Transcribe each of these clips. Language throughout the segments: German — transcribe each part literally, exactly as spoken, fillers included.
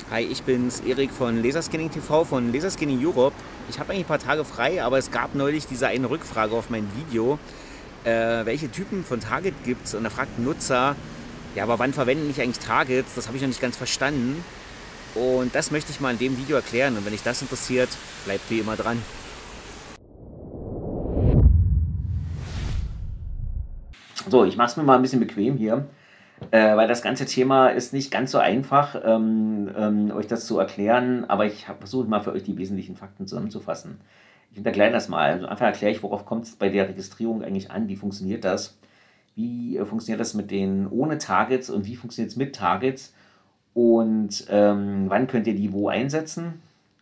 Hi, ich bin's, Erik von Laserscanning T V von Laserscanning Europe. Ich habe eigentlich ein paar Tage frei, aber es gab neulich diese eine Rückfrage auf mein Video. Äh, welche Typen von Target gibt's? Und da fragt ein Nutzer, ja, aber wann verwenden ich eigentlich Targets? Das habe ich noch nicht ganz verstanden. Und das möchte ich mal in dem Video erklären. Und wenn dich das interessiert, bleibt wie immer dran. So, ich mache es mir mal ein bisschen bequem hier, äh, weil das ganze Thema ist nicht ganz so einfach, ähm, ähm, euch das zu erklären, aber ich versuche mal für euch die wesentlichen Fakten zusammenzufassen. Ich untergleite das mal. Also einfach erkläre ich, worauf kommt es bei der Registrierung eigentlich an, wie funktioniert das, wie äh, funktioniert das mit den ohne Targets und wie funktioniert es mit Targets und ähm, wann könnt ihr die wo einsetzen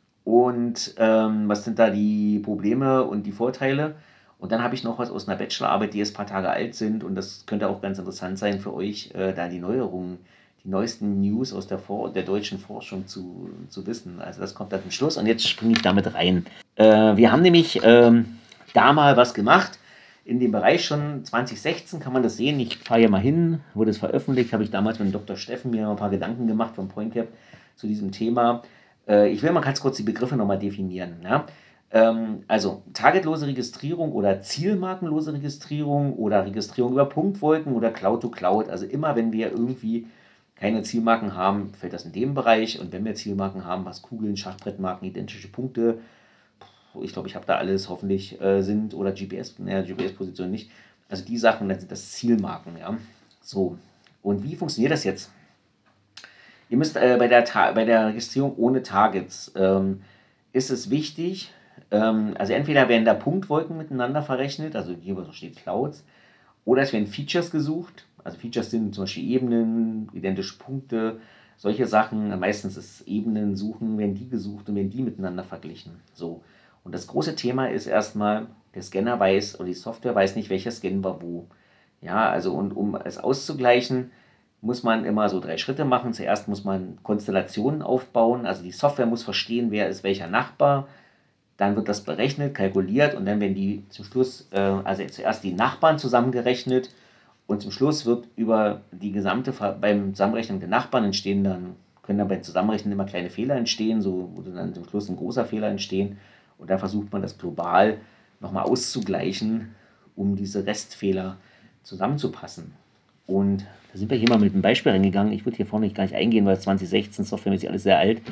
und ähm, was sind da die Probleme und die Vorteile. Und dann habe ich noch was aus einer Bachelorarbeit, die jetzt ein paar Tage alt sind und das könnte auch ganz interessant sein für euch, äh, da die Neuerungen, die neuesten News aus der, For der deutschen Forschung zu, zu wissen. Also das kommt dann zum Schluss und jetzt springe ich damit rein. Äh, wir haben nämlich ähm, da mal was gemacht. In dem Bereich schon zwanzig sechzehn kann man das sehen. Ich fahre hier mal hin, wurde es veröffentlicht, habe ich damals mit dem Doktor Steffen mir ein paar Gedanken gemacht vom PointCap zu diesem Thema. Äh, ich will mal ganz kurz die Begriffe nochmal definieren. Ja? Ähm, also targetlose Registrierung oder zielmarkenlose Registrierung oder Registrierung über Punktwolken oder Cloud-to-Cloud. Also immer, wenn wir irgendwie keine Zielmarken haben, fällt das in dem Bereich. Und wenn wir Zielmarken haben, was Kugeln, Schachbrettmarken, identische Punkte, ich glaube, ich habe da alles hoffentlich äh, sind oder G P S, naja, G P S-Position nicht. Also die Sachen, dann sind das Zielmarken, ja. So. Und wie funktioniert das jetzt? Ihr müsst äh, bei, der bei der Registrierung ohne Targets ähm, ist es wichtig, ähm, also entweder werden da Punktwolken miteinander verrechnet, also hier steht Clouds, oder es werden Features gesucht. Also Features sind zum Beispiel Ebenen, identische Punkte, solche Sachen. Meistens ist Ebenen suchen, werden die gesucht und werden die miteinander verglichen. So. Und das große Thema ist erstmal, der Scanner weiß oder die Software weiß nicht, welcher Scan war wo. Ja, also und um es auszugleichen, muss man immer so drei Schritte machen. Zuerst muss man Konstellationen aufbauen. Also die Software muss verstehen, wer ist welcher Nachbar. Dann wird das berechnet, kalkuliert und dann werden die zum Schluss, äh, also zuerst die Nachbarn zusammengerechnet und zum Schluss wird über die gesamte, beim Zusammenrechnen der Nachbarn entstehen dann, können dann beim Zusammenrechnen immer kleine Fehler entstehen, so würde dann zum Schluss ein großer Fehler entstehen und dann versucht man das global nochmal auszugleichen, um diese Restfehler zusammenzupassen. Und da sind wir hier mal mit einem Beispiel reingegangen. Ich würde hier vorne nicht gar nicht eingehen, weil zwanzig sechzehn softwaremäßig alles sehr alt.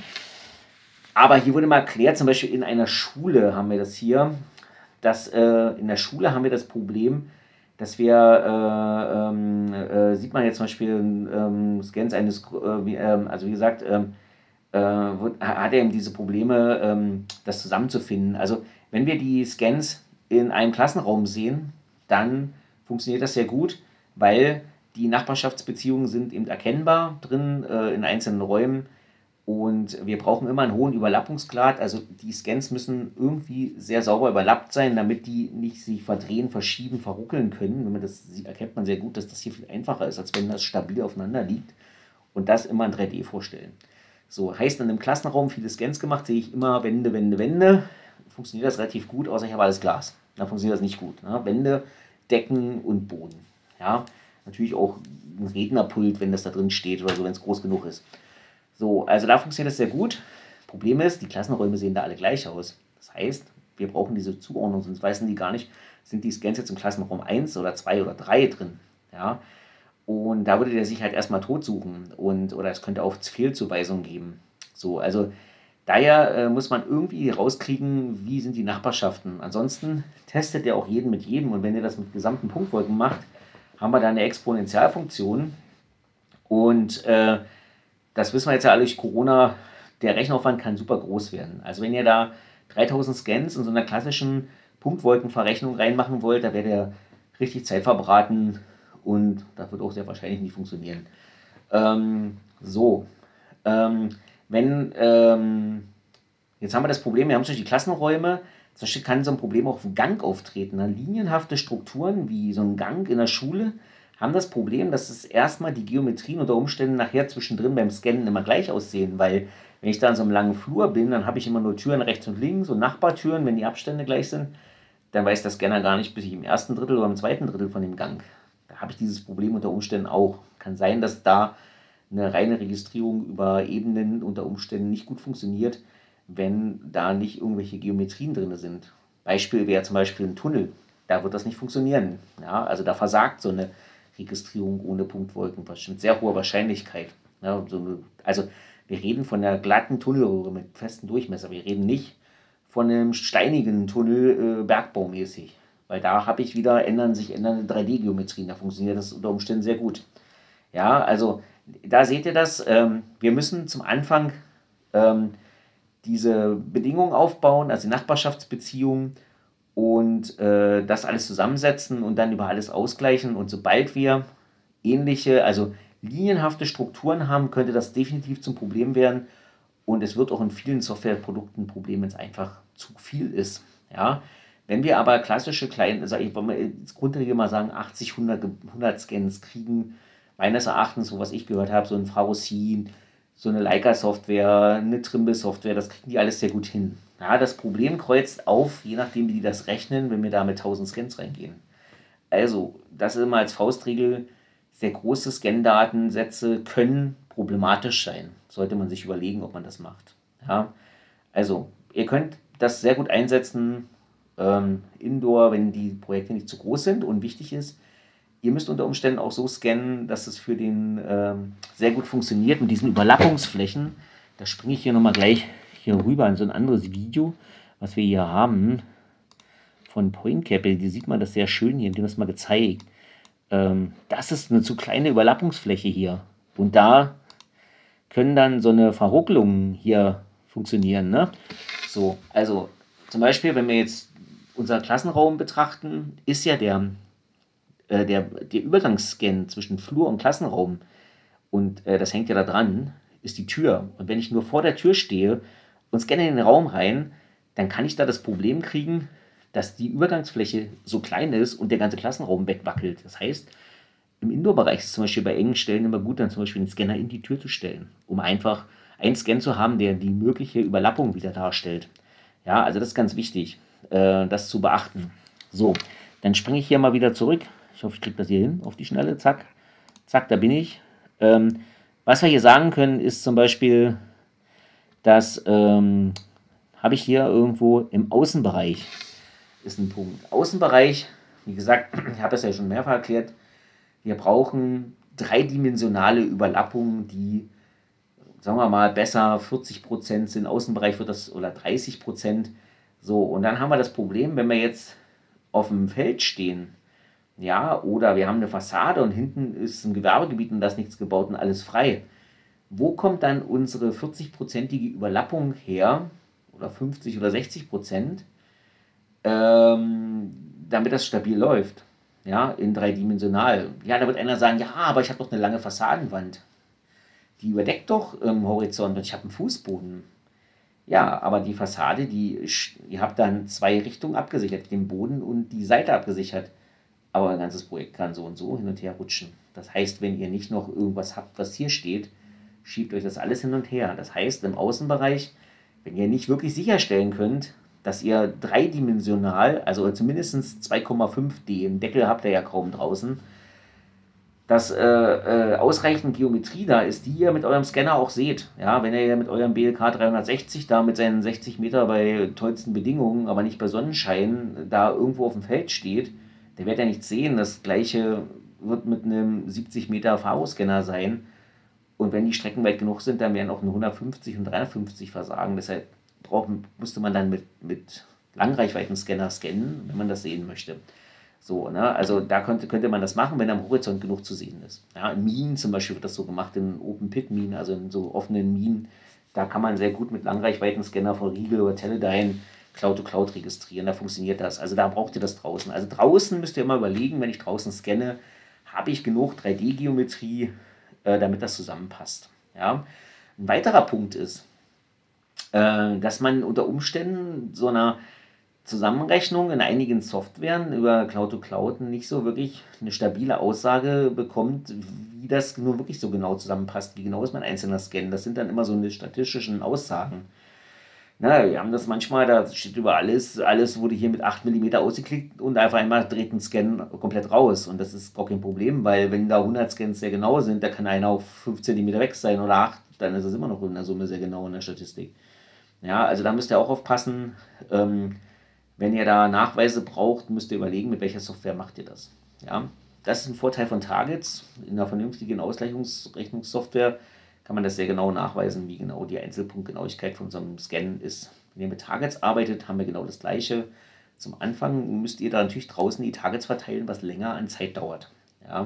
Aber hier wurde mal erklärt, zum Beispiel in einer Schule haben wir das hier, dass äh, in der Schule haben wir das Problem, dass wir, äh, ähm, äh, sieht man jetzt zum Beispiel ähm, Scans eines, äh, wie, ähm, also wie gesagt, ähm, äh, hat er eben diese Probleme, ähm, das zusammenzufinden. Also wenn wir die Scans in einem Klassenraum sehen, dann funktioniert das sehr gut, weil die Nachbarschaftsbeziehungen sind eben erkennbar drin äh, in einzelnen Räumen. Und wir brauchen immer einen hohen Überlappungsgrad. Also die Scans müssen irgendwie sehr sauber überlappt sein, damit die nicht sich verdrehen, verschieben, verruckeln können. Wenn man das sieht, erkennt man sehr gut, dass das hier viel einfacher ist, als wenn das stabil aufeinander liegt. Und das immer in drei D vorstellen. So, heißt dann im Klassenraum viele Scans gemacht, sehe ich immer Wände, Wände, Wände. Funktioniert das relativ gut, außer ich habe alles Glas. Dann funktioniert das nicht gut. Ne? Wände, Decken und Boden. Ja, natürlich auch ein Rednerpult, wenn das da drin steht oder so, wenn es groß genug ist. So, also da funktioniert das sehr gut. Problem ist, die Klassenräume sehen da alle gleich aus. Das heißt, wir brauchen diese Zuordnung, sonst wissen die gar nicht, sind die Scans jetzt im Klassenraum eins oder zwei oder drei drin. Ja? Und da würde der sich halt erstmal tot suchen und, oder es könnte auch Fehlzuweisungen geben. So, also daher äh, muss man irgendwie rauskriegen, wie sind die Nachbarschaften. Ansonsten testet er auch jeden mit jedem und wenn ihr das mit gesamten Punktwolken macht, haben wir da eine Exponentialfunktion und äh, das wissen wir jetzt ja alle durch Corona, der Rechenaufwand kann super groß werden. Also wenn ihr da dreitausend Scans in so einer klassischen Punktwolkenverrechnung reinmachen wollt, da werdet ihr richtig Zeit verbraten und das wird auch sehr wahrscheinlich nicht funktionieren. Ähm, so, ähm, wenn, ähm, jetzt haben wir das Problem, wir haben zum Beispiel die Klassenräume, zum Beispiel kann so ein Problem auch im Gang auftreten. Ne? Linienhafte Strukturen wie so ein Gang in der Schule haben das Problem, dass es erstmal die Geometrien unter Umständen nachher zwischendrin beim Scannen immer gleich aussehen, weil wenn ich da in so einem langen Flur bin, dann habe ich immer nur Türen rechts und links und Nachbartüren, wenn die Abstände gleich sind, dann weiß der Scanner gar nicht, bis ich im ersten Drittel oder im zweiten Drittel von dem Gang. Da habe ich dieses Problem unter Umständen auch. Kann sein, dass da eine reine Registrierung über Ebenen unter Umständen nicht gut funktioniert, wenn da nicht irgendwelche Geometrien drin sind. Beispiel wäre zum Beispiel ein Tunnel. Da wird das nicht funktionieren. Ja, also da versagt so eine Registrierung ohne Punktwolken mit sehr hoher Wahrscheinlichkeit. Ja, so eine, also wir reden von einer glatten Tunnelröhre mit festem Durchmesser. Wir reden nicht von einem steinigen Tunnel äh, bergbaumäßig. Weil da habe ich wieder ändern sich ändernde drei D-Geometrien. Da funktioniert das unter Umständen sehr gut. Ja, also da seht ihr das. Ähm, wir müssen zum Anfang ähm, diese Bedingungen aufbauen, also die Nachbarschaftsbeziehungen und äh, das alles zusammensetzen und dann über alles ausgleichen. Und sobald wir ähnliche, also linienhafte Strukturen haben, könnte das definitiv zum Problem werden. Und es wird auch in vielen Softwareprodukten ein Problem, wenn es einfach zu viel ist. Ja? Wenn wir aber klassische kleine, also ich wollte ins Grundregel mal sagen, achtzig, hundert, hundert Scans kriegen, meines Erachtens, so was ich gehört habe, so ein Pharosin, so eine Leica-Software, eine Trimble-Software, das kriegen die alles sehr gut hin. Ja, das Problem kreuzt auf, je nachdem, wie die das rechnen, wenn wir da mit tausend Scans reingehen. Also, das ist immer als Faustregel, sehr große Scan-Datensätze können problematisch sein. Sollte man sich überlegen, ob man das macht. Ja, also, ihr könnt das sehr gut einsetzen, ähm, indoor, wenn die Projekte nicht zu groß sind und wichtig ist. Ihr müsst unter Umständen auch so scannen, dass es für den ähm, sehr gut funktioniert mit diesen Überlappungsflächen. Da springe ich hier nochmal gleich hier rüber in so ein anderes Video, was wir hier haben von PointCapel. Hier sieht man das sehr schön hier, indem das mal gezeigt. Ähm, das ist eine zu kleine Überlappungsfläche hier. Und da können dann so eine Verruckelung hier funktionieren. Ne? So, also zum Beispiel, wenn wir jetzt unseren Klassenraum betrachten, ist ja der Der, der Übergangsscan zwischen Flur und Klassenraum, und äh, das hängt ja da dran, ist die Tür. Und wenn ich nur vor der Tür stehe und scanne in den Raum rein, dann kann ich da das Problem kriegen, dass die Übergangsfläche so klein ist und der ganze Klassenraum wegwackelt. Das heißt, im Indoor-Bereich ist es zum Beispiel bei engen Stellen immer gut, dann zum Beispiel einen Scanner in die Tür zu stellen, um einfach einen Scan zu haben, der die mögliche Überlappung wieder darstellt. Ja, also das ist ganz wichtig, äh, das zu beachten. So, dann springe ich hier mal wieder zurück. Ich hoffe, ich kriege das hier hin auf die Schnelle. Zack, zack, da bin ich. Ähm, was wir hier sagen können, ist zum Beispiel, dass ähm, habe ich hier irgendwo im Außenbereich, ist ein Punkt. Außenbereich, wie gesagt, ich habe es ja schon mehrfach erklärt, wir brauchen dreidimensionale Überlappungen, die, sagen wir mal, besser vierzig Prozent sind. Außenbereich wird das, oder dreißig Prozent. So, und dann haben wir das Problem, wenn wir jetzt auf dem Feld stehen, ja, oder wir haben eine Fassade und hinten ist ein Gewerbegebiet und da ist nichts gebaut und alles frei. Wo kommt dann unsere vierzig-prozentige Überlappung her, oder fünfzig oder sechzig Prozent, ähm, damit das stabil läuft? Ja, in dreidimensional. Ja, da wird einer sagen, ja, aber ich habe doch eine lange Fassadenwand. Die überdeckt doch im Horizont und ich habe einen Fußboden. Ja, aber die Fassade, die, ihr habt dann zwei Richtungen abgesichert, den Boden und die Seite abgesichert. Aber ein ganzes Projekt kann so und so hin und her rutschen. Das heißt, wenn ihr nicht noch irgendwas habt, was hier steht, schiebt euch das alles hin und her. Das heißt, im Außenbereich, wenn ihr nicht wirklich sicherstellen könnt, dass ihr dreidimensional, also zumindest zwei Komma fünf D, einen Deckel habt ihr ja kaum draußen, dass äh, äh, ausreichend Geometrie da ist, die ihr mit eurem Scanner auch seht. Ja, wenn ihr mit eurem B L K dreihundertsechzig da mit seinen sechzig Meter bei tollsten Bedingungen, aber nicht bei Sonnenschein, da irgendwo auf dem Feld steht, der wird ja nichts sehen. Das gleiche wird mit einem siebzig Meter Faro-Scanner sein. Und wenn die Strecken weit genug sind, dann werden auch eine hundertfünfzig und dreihundertfünfzig versagen. Deshalb brauchen, musste man dann mit, mit Langreichweiten-Scanner scannen, wenn man das sehen möchte. So, ne? Also da könnte, könnte man das machen, wenn am Horizont genug zu sehen ist. Ja, in Minen zum Beispiel wird das so gemacht, in Open-Pit-Minen, also in so offenen Minen. Da kann man sehr gut mit Langreichweiten-Scanner von Riegel oder Teledyne Cloud-to-Cloud registrieren, da funktioniert das. Also da braucht ihr das draußen. Also draußen müsst ihr immer überlegen, wenn ich draußen scanne, habe ich genug drei D-Geometrie, äh, damit das zusammenpasst. Ja? Ein weiterer Punkt ist, äh, dass man unter Umständen so einer Zusammenrechnung in einigen Softwaren über Cloud-to-Cloud nicht so wirklich eine stabile Aussage bekommt, wie das nur wirklich so genau zusammenpasst. Wie genau ist mein einzelner Scan? Das sind dann immer so eine statistischen Aussagen. Na, wir haben das manchmal, da steht über alles, alles wurde hier mit acht Millimeter ausgeklickt und einfach einmal dreht ein Scan komplett raus. Und das ist gar kein Problem, weil wenn da hundert Scans sehr genau sind, da kann einer auf fünf Zentimeter weg sein oder acht, dann ist es immer noch in der Summe sehr genau in der Statistik. Ja, also da müsst ihr auch aufpassen. Ähm, wenn ihr da Nachweise braucht, müsst ihr überlegen, mit welcher Software macht ihr das. Ja, das ist ein Vorteil von Targets. In einer vernünftigen Ausgleichungsrechnungssoftware kann man das sehr genau nachweisen, wie genau die Einzelpunktgenauigkeit von so einem Scan ist. Wenn ihr mit Targets arbeitet, haben wir genau das Gleiche. Zum Anfang müsst ihr da natürlich draußen die Targets verteilen, was länger an Zeit dauert. Ja.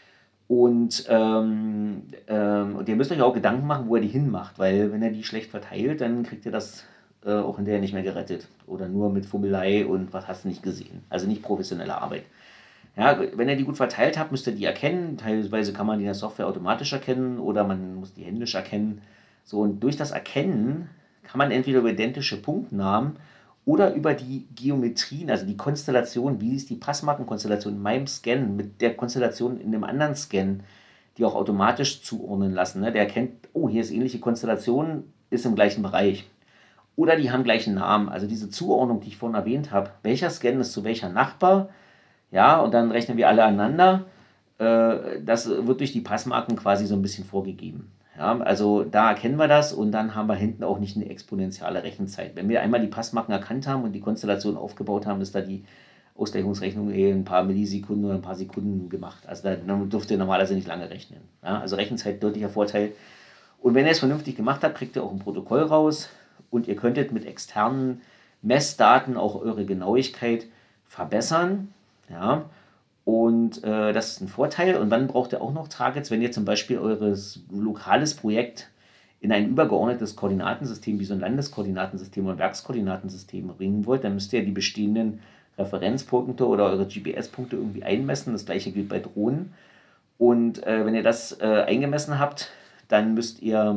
Und, ähm, ähm, und ihr müsst euch auch Gedanken machen, wo ihr die hinmacht, weil wenn ihr die schlecht verteilt, dann kriegt ihr das äh, auch hinterher nicht mehr gerettet. Oder nur mit Fummelei und was hast du nicht gesehen. Also nicht professionelle Arbeit. Ja, wenn ihr die gut verteilt habt, müsst ihr die erkennen. Teilweise kann man die in der Software automatisch erkennen oder man muss die händisch erkennen. So, und durch das Erkennen kann man entweder über identische Punktnamen oder über die Geometrien, also die Konstellation, wie ist die Passmarkenkonstellation in meinem Scan mit der Konstellation in dem anderen Scan, die auch automatisch zuordnen lassen. Ne? Der erkennt, oh, hier ist ähnliche Konstellation, ist im gleichen Bereich. Oder die haben gleichen Namen. Also diese Zuordnung, die ich vorhin erwähnt habe, welcher Scan ist zu welcher Nachbar, ja, und dann rechnen wir alle aneinander. Äh, das wird durch die Passmarken quasi so ein bisschen vorgegeben. Ja, also da erkennen wir das und dann haben wir hinten auch nicht eine exponentielle Rechenzeit. Wenn wir einmal die Passmarken erkannt haben und die Konstellation aufgebaut haben, ist da die Ausgleichungsrechnung eh ein paar Millisekunden oder ein paar Sekunden gemacht. Also da dürft ihr normalerweise nicht lange rechnen. Ja, also Rechenzeit deutlicher Vorteil. Und wenn ihr es vernünftig gemacht habt, kriegt ihr auch ein Protokoll raus und ihr könntet mit externen Messdaten auch eure Genauigkeit verbessern. Ja, und äh, das ist ein Vorteil. Und dann braucht ihr auch noch Targets, wenn ihr zum Beispiel eures lokales Projekt in ein übergeordnetes Koordinatensystem, wie so ein Landeskoordinatensystem oder Werkskoordinatensystem bringen wollt, dann müsst ihr die bestehenden Referenzpunkte oder eure G P S-Punkte irgendwie einmessen. Das gleiche gilt bei Drohnen. Und äh, wenn ihr das äh, eingemessen habt, dann müsst ihr,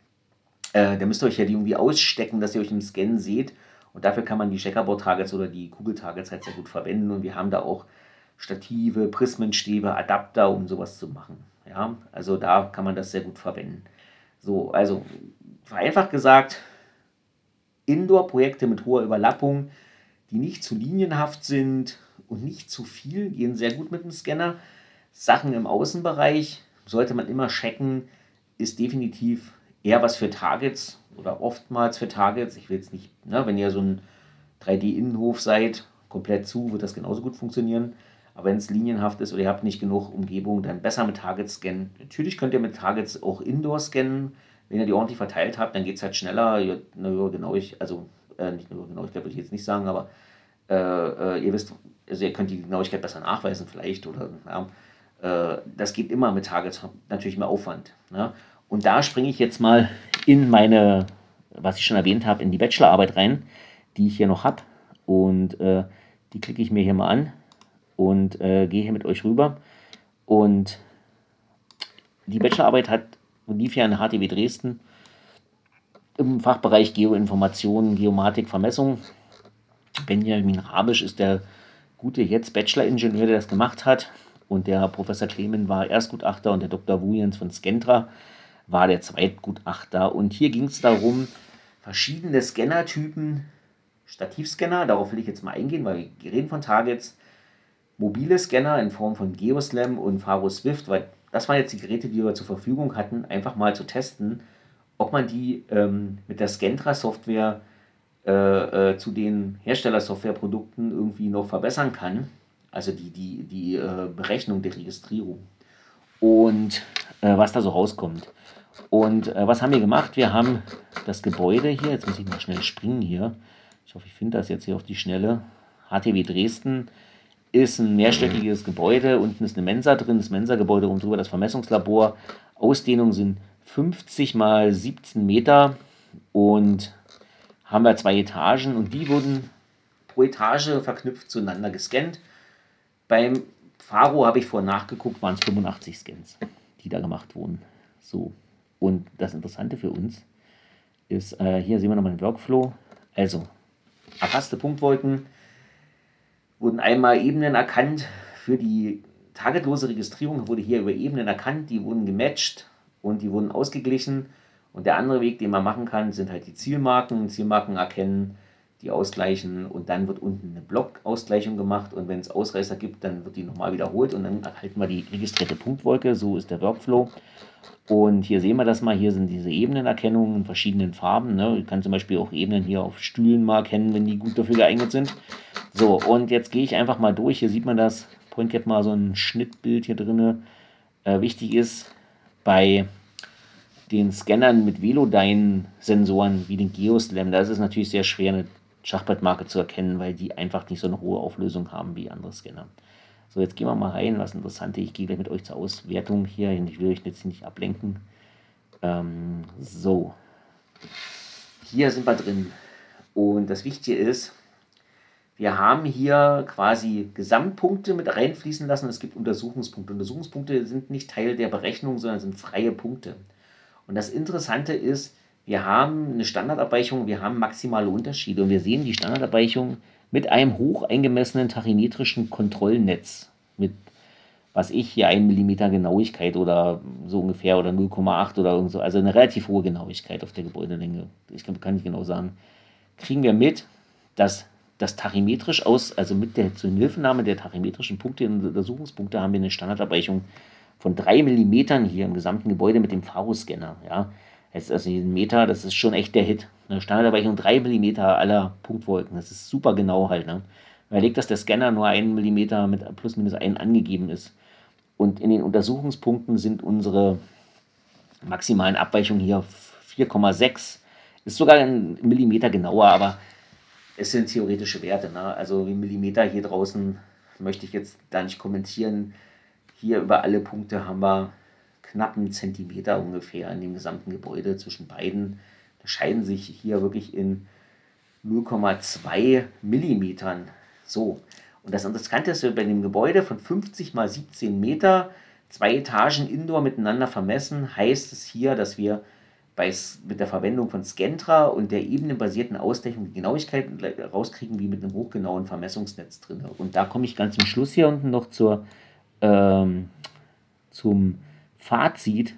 äh, dann müsst ihr euch ja die irgendwie ausstecken, dass ihr euch im Scan seht. Und dafür kann man die Checkerboard-Targets oder die Kugeltargets halt sehr gut verwenden. Und wir haben da auch Stative, Prismenstäbe, Adapter, um sowas zu machen. Ja, also da kann man das sehr gut verwenden. So, also vereinfacht gesagt, Indoor-Projekte mit hoher Überlappung, die nicht zu linienhaft sind und nicht zu viel, gehen sehr gut mit dem Scanner. Sachen im Außenbereich sollte man immer checken, ist definitiv eher was für Targets oder oftmals für Targets. Ich will jetzt nicht, ne, wenn ihr so ein drei D-Innenhof seid, komplett zu, wird das genauso gut funktionieren. Aber wenn es linienhaft ist oder ihr habt nicht genug Umgebung, dann besser mit Targets scannen. Natürlich könnt ihr mit Targets auch Indoor scannen. Wenn ihr die ordentlich verteilt habt, dann geht es halt schneller. Ihr, ne, genau ich, also äh, nicht nur Genauigkeit würde ich jetzt nicht sagen, aber äh, äh, ihr wisst, also ihr könnt die Genauigkeit besser nachweisen vielleicht. Oder ja, äh, das geht immer mit Targets, natürlich mehr Aufwand. Ne? Und da springe ich jetzt mal in meine, was ich schon erwähnt habe, in die Bachelorarbeit rein, die ich hier noch habe. Und äh, die klicke ich mir hier mal an und äh, gehe hier mit euch rüber. Und die Bachelorarbeit hat, lief ja in H T W Dresden im Fachbereich Geoinformation, Geomatik, Vermessung. Benjamin Rabisch ist der gute jetzt Bachelor-Ingenieur, der das gemacht hat. Und der Professor Clemen war Erstgutachter und der Doktor Wujens von Scentra war der Zweitgutachter. Und hier ging es darum, verschiedene Scannertypen, Stativscanner, darauf will ich jetzt mal eingehen, weil wir reden von Targets, mobile Scanner in Form von GeoSlam und Faro Swift, weil das waren jetzt die Geräte, die wir zur Verfügung hatten, einfach mal zu testen, ob man die ähm, mit der Scentra-Software äh, äh, zu den Hersteller-Software-Produkten irgendwie noch verbessern kann. Also die, die, die äh, Berechnung der Registrierung. Und äh, was da so rauskommt. Und äh, was haben wir gemacht? Wir haben das Gebäude hier, jetzt muss ich mal schnell springen hier. Ich hoffe, ich finde das jetzt hier auf die Schnelle. H T W Dresden ist ein mehrstöckiges Gebäude. Unten ist eine Mensa drin, das Mensa-Gebäude, oben drüber das Vermessungslabor. Ausdehnung sind fünfzig mal siebzehn Meter und haben wir zwei Etagen und die wurden pro Etage verknüpft zueinander gescannt. Beim Faro habe ich vorhin nachgeguckt, waren es fünfundachtzig Scans, die da gemacht wurden. So, und das Interessante für uns ist, äh, hier sehen wir nochmal den Workflow. Also, erfasste Punktwolken wurden einmal Ebenen erkannt. Für die targetlose Registrierung wurde hier über Ebenen erkannt, die wurden gematcht und die wurden ausgeglichen. Und der andere Weg, den man machen kann, sind halt die Zielmarken. Zielmarken erkennen, die ausgleichen und dann wird unten eine Blockausgleichung gemacht und wenn es Ausreißer gibt, dann wird die nochmal wiederholt und dann erhalten wir die registrierte Punktwolke. So ist der Workflow. Und hier sehen wir das mal, hier sind diese Ebenenerkennungen in verschiedenen Farben. Ne? Ich kann zum Beispiel auch Ebenen hier auf Stühlen mal erkennen, wenn die gut dafür geeignet sind. So, und jetzt gehe ich einfach mal durch. Hier sieht man das. PointCat mal so ein Schnittbild hier drin. Äh, wichtig ist, bei den Scannern mit Velodyne-Sensoren wie den Geoslam, da ist es natürlich sehr schwer, eine Schachbrettmarke zu erkennen, weil die einfach nicht so eine hohe Auflösung haben wie andere Scanner. So, jetzt gehen wir mal rein, was Interessantes. Ich gehe gleich mit euch zur Auswertung hier. Ich will euch jetzt nicht ablenken. Ähm, so, hier sind wir drin. Und das Wichtige ist, wir haben hier quasi Gesamtpunkte mit reinfließen lassen. Es gibt Untersuchungspunkte. Untersuchungspunkte sind nicht Teil der Berechnung, sondern sind freie Punkte. Und das Interessante ist, wir haben eine Standardabweichung, wir haben maximale Unterschiede. Und wir sehen die Standardabweichung mit einem hoch eingemessenen tachymetrischen Kontrollnetz. Mit, was ich hier, ein Millimeter Genauigkeit oder so ungefähr oder null Komma acht oder irgend so. Also eine relativ hohe Genauigkeit auf der Gebäudelänge. Ich kann, kann nicht genau sagen. Kriegen wir mit, dass das tachymetrisch aus, also mit der Zuhilfenahme der tachymetrischen Punkte und Untersuchungspunkte haben wir eine Standardabweichung von drei Millimetern hier im gesamten Gebäude mit dem Faro-Scanner. Ja. Jetzt also ein Meter, das ist schon echt der Hit. Eine Standardabweichung drei Millimeter aller Punktwolken. Das ist super genau halt. Ne? Überlegt, dass der Scanner nur einen Millimeter mit plus minus einen angegeben ist. Und in den Untersuchungspunkten sind unsere maximalen Abweichungen hier vier Komma sechs. Ist sogar ein Millimeter genauer, aber es sind theoretische Werte. Ne? Also wie Millimeter hier draußen möchte ich jetzt da nicht kommentieren. Hier über alle Punkte haben wir knapp einen Zentimeter ungefähr in dem gesamten Gebäude zwischen beiden. Da scheiden sich hier wirklich in null Komma zwei Millimetern. So, und das Interessante ist, bei dem Gebäude von fünfzig mal siebzehn Meter, zwei Etagen Indoor miteinander vermessen, heißt es hier, dass wir bei, mit der Verwendung von Scentra und der ebenenbasierten Ausdeckung die Genauigkeit rauskriegen, wie mit einem hochgenauen Vermessungsnetz drin. Und da komme ich ganz zum Schluss hier unten noch zur, ähm, zum Fazit.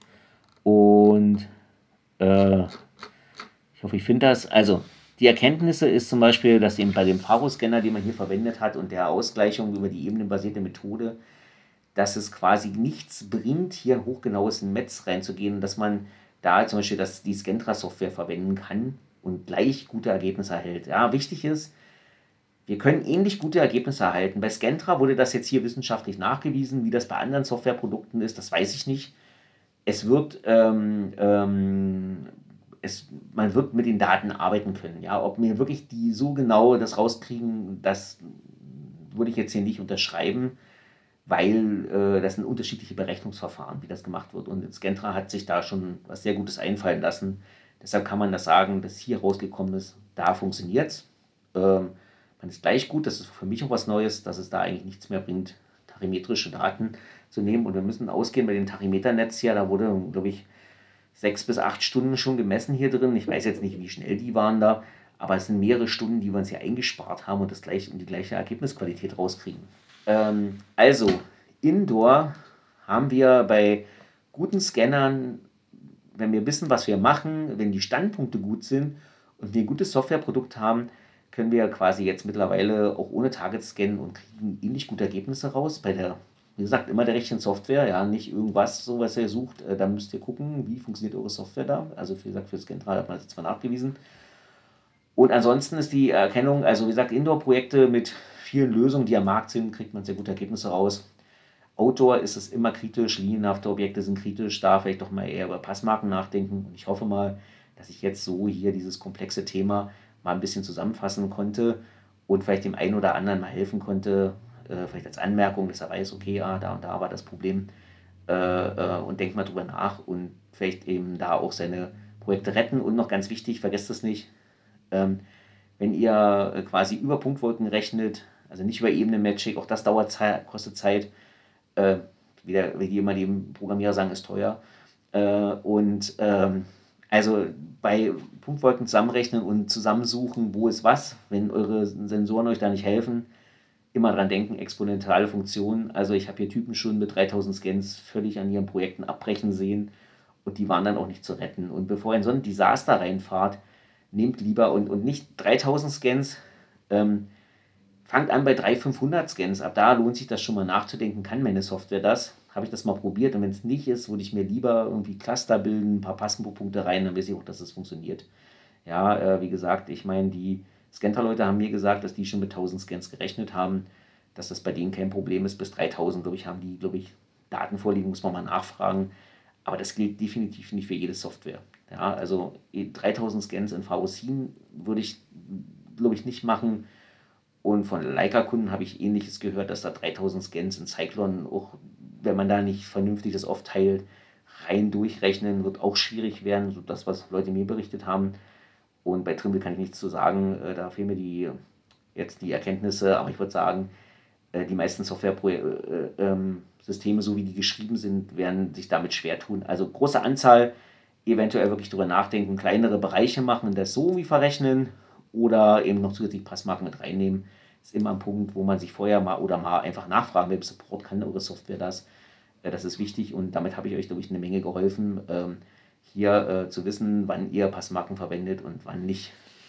Und äh, ich hoffe, ich finde das. Also, die Erkenntnisse ist zum Beispiel, dass eben bei dem Faro-Scanner, den man hier verwendet hat und der Ausgleichung über die ebenenbasierte Methode, dass es quasi nichts bringt, hier hochgenaues Netz reinzugehen, dass man da zum Beispiel dass die Scentra-Software verwenden kann und gleich gute Ergebnisse erhält. Ja, wichtig ist, wir können ähnlich gute Ergebnisse erhalten. Bei Scentra wurde das jetzt hier wissenschaftlich nachgewiesen. Wie das bei anderen Softwareprodukten ist, das weiß ich nicht. Es wird, ähm, ähm, es, man wird mit den Daten arbeiten können. Ja, ob wir wirklich die so genau das rauskriegen, das würde ich jetzt hier nicht unterschreiben, weil äh, das sind unterschiedliche Berechnungsverfahren, wie das gemacht wird. Und Scentra hat sich da schon was sehr Gutes einfallen lassen. Deshalb kann man das sagen, dass hier rausgekommen ist, da funktioniert es. Ähm, man ist gleich gut, das ist für mich auch was Neues, dass es da eigentlich nichts mehr bringt, tachymetrische Daten zu nehmen. Und wir müssen ausgehen bei dem Tachymeternetz hier, da wurde, glaube ich, sechs bis acht Stunden schon gemessen hier drin. Ich weiß jetzt nicht, wie schnell die waren da, aber es sind mehrere Stunden, die wir uns hier eingespart haben und das gleich, und die gleiche Ergebnisqualität rauskriegen. Ähm, also, Indoor haben wir bei guten Scannern, wenn wir wissen, was wir machen, wenn die Standpunkte gut sind und wir ein gutes Softwareprodukt haben, können wir quasi jetzt mittlerweile auch ohne Target scannen und kriegen ähnlich gute Ergebnisse raus. Bei der, wie gesagt, immer der richtigen Software, ja, nicht irgendwas, so was ihr sucht. Äh, da müsst ihr gucken, wie funktioniert eure Software da. Also, wie gesagt, für Scentra hat man das jetzt zwar nachgewiesen. Und ansonsten ist die Erkennung, also wie gesagt, Indoor-Projekte mit vielen Lösungen, die am Markt sind, kriegt man sehr gute Ergebnisse raus. Outdoor ist es immer kritisch, linienhafte Objekte sind kritisch, da vielleicht doch mal eher über Passmarken nachdenken. Und ich hoffe mal, dass ich jetzt so hier dieses komplexe Thema mal ein bisschen zusammenfassen konnte und vielleicht dem einen oder anderen mal helfen konnte, äh, vielleicht als Anmerkung, dass er weiß, okay, ja, da und da war das Problem äh, äh, und denkt mal drüber nach und vielleicht eben da auch seine Projekte retten. Und noch ganz wichtig, vergesst es nicht, ähm, wenn ihr äh, quasi über Punktwolken rechnet, also nicht über Ebenen-Magic, auch das dauert Zeit, kostet Zeit, äh, wieder, wie die immer die Programmierer sagen, ist teuer. Äh, und ähm, also bei Punktwolken zusammenrechnen und zusammensuchen, wo ist was, wenn eure Sensoren euch da nicht helfen, immer dran denken, exponentielle Funktionen. Also ich habe hier Typen schon mit dreitausend Scans völlig an ihren Projekten abbrechen sehen und die waren dann auch nicht zu retten. Und bevor ihr in so ein Desaster reinfahrt, nehmt lieber und, und nicht dreitausend Scans, ähm, fangt an bei dreihundert, fünfhundert Scans. Ab da lohnt sich das schon mal nachzudenken, kann meine Software das? Habe ich das mal probiert? Und wenn es nicht ist, würde ich mir lieber irgendwie Cluster bilden, ein paar Passenpunkte rein, dann weiß ich auch, dass es funktioniert. Ja, äh, wie gesagt, ich meine, die Scanter-Leute haben mir gesagt, dass die schon mit tausend Scans gerechnet haben, dass das bei denen kein Problem ist. Bis dreitausend, glaube ich, haben die, glaube ich, Daten vorliegen, muss man mal nachfragen. Aber das gilt definitiv nicht für jede Software. Ja, also dreitausend Scans in V O C würde ich, glaube ich, nicht machen. Und von Leica-Kunden habe ich Ähnliches gehört, dass da dreitausend Scans in Cyclone auch, wenn man da nicht vernünftig das aufteilt, rein durchrechnen, wird auch schwierig werden. So das, was Leute mir berichtet haben. Und bei Trimble kann ich nichts zu sagen. Äh, da fehlen mir die, jetzt die Erkenntnisse. Aber ich würde sagen, äh, die meisten Software-Systeme, so wie die geschrieben sind, werden sich damit schwer tun. Also große Anzahl, eventuell wirklich darüber nachdenken, kleinere Bereiche machen und das so wie verrechnen oder eben noch zusätzlich Passmarken mit reinnehmen. Ist immer ein Punkt, wo man sich vorher mal oder mal einfach nachfragen will, im Support kann eure Software das. Äh, Das ist wichtig und damit habe ich euch, glaube ich, eine Menge geholfen, ähm, hier äh, zu wissen, wann ihr Passmarken verwendet und wann nicht.